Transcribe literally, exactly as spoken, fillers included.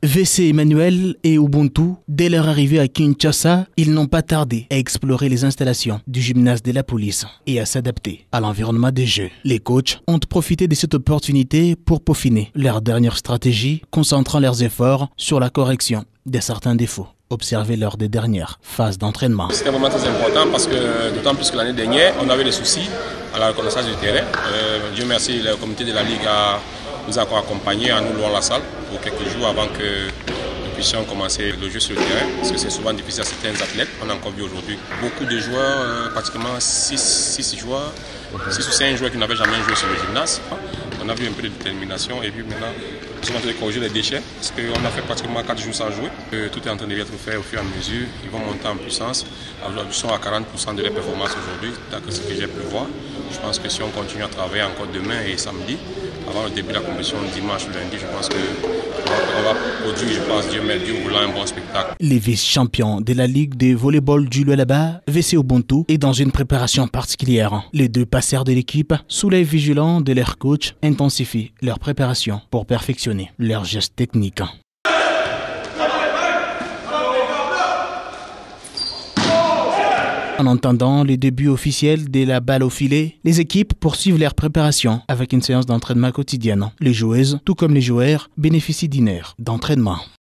V C Emmanuel et Ubuntu, dès leur arrivée à Kinshasa, ils n'ont pas tardé à explorer les installations du gymnase de la police et à s'adapter à l'environnement des jeux. Les coachs ont profité de cette opportunité pour peaufiner leur dernière stratégie, concentrant leurs efforts sur la correction de certains défauts observés lors des dernières phases d'entraînement. C'était vraiment très important parce que, d'autant plus que l'année dernière, on avait des soucis à la reconnaissance du terrain. Euh, Dieu merci, le comité de la Ligue a, nous a encore accompagnés à nous louer la salle pour quelques jours avant que nous puissions commencer le jeu sur le terrain. Parce que c'est souvent difficile à certains athlètes, on a encore vu aujourd'hui. Beaucoup de joueurs, euh, pratiquement six joueurs, six ou cinq joueurs qui n'avaient jamais joué sur le gymnase. On a vu un peu de détermination et puis maintenant, nous sommes en train de corriger les déchets parce qu'on a fait pratiquement quatre jours sans jouer. Tout est en train de être fait au fur et à mesure. Ils vont monter en puissance. Ils sont à quarante pour cent de leur performance aujourd'hui, d'après ce que j'ai pu voir. Je pense que si on continue à travailler encore demain et samedi, avant le début de la compétition dimanche, lundi, je pense qu'on va produire, je pense, Dieu merci, Dieu voulant, un bon spectacle. Les vice-champions de la Ligue de volleyball du Lualaba, V C Ubuntu, est dans une préparation particulière. Les deux passeurs de l'équipe, sous l'œil vigilant de leur coach, intensifient leur préparation pour perfectionner leurs gestes techniques. En entendant les débuts officiels de la balle au filet, les équipes poursuivent leur préparation avec une séance d'entraînement quotidienne. Les joueuses, tout comme les joueurs, bénéficient d'une heure d'entraînement.